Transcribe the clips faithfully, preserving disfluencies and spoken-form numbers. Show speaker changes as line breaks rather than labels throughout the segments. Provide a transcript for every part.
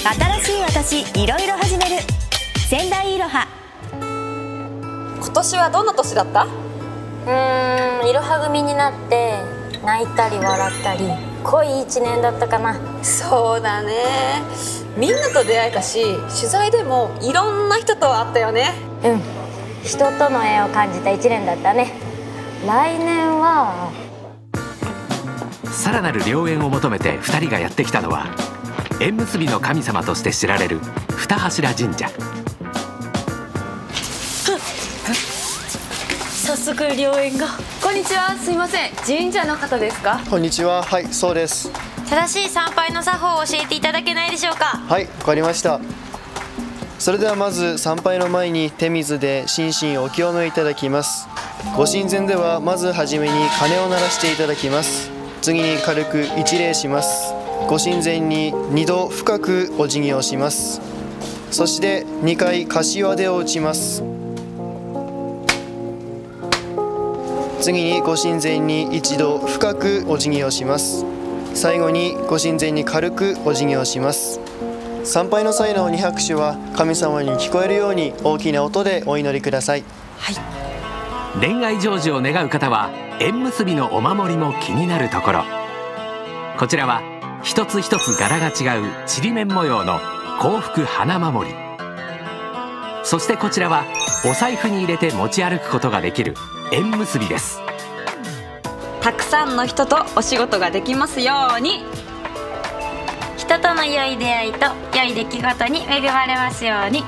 新しい私いろいろ始める仙台いろは。
今年はどんな年だった？
うーん、いろは組になって泣いたり笑ったり濃い一年だったかな。
そうだね。みんなと出会えたし、取材でもいろんな人と会ったよね。
うん、人との縁を感じた一年だったね。来年は
さらなる良縁を求めてふたりがやってきたのは、縁結びの神様として知られる二柱神社。
早速良縁が。
こんにちは、すいません、神社の方ですか？
こんにちは、はい、そうです。
正しい参拝の作法を教えていただけないでしょうか？
はい、わかりました。それではまず参拝の前に手水で心身お清めいただきます。ご神前ではまずはじめに鐘を鳴らしていただきます。次に軽く一礼します。ご神前ににど深くお辞儀をします。そしてにかい柏手を打ちます。次にご神前に一度深くお辞儀をします。最後にご神前に軽くお辞儀をします。参拝の際のに拍手は神様に聞こえるように大きな音でお祈りください。
はい。
恋愛成就を願う方は縁結びのお守りも気になるところ。こちらは一つ一つ柄が違うちりめん模様の幸福花守り。そしてこちらはお財布に入れて持ち歩くことができる縁結びです。
たくさんの人とお仕事ができますように。
人との良い出会いと良い出来事に恵まれますように。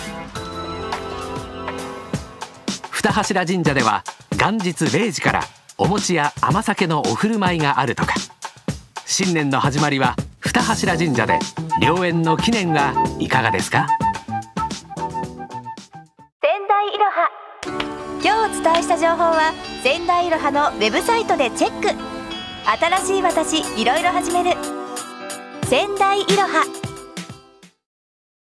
二柱神社では元日れいじからお餅や甘酒のお振る舞いがあるとか。新年の始まりは二柱神社で、良縁の記念はいかがですか？
仙台いろは。今日お伝えした情報は仙台いろはのウェブサイトでチェック。新しい私いろいろ始める仙台いろは。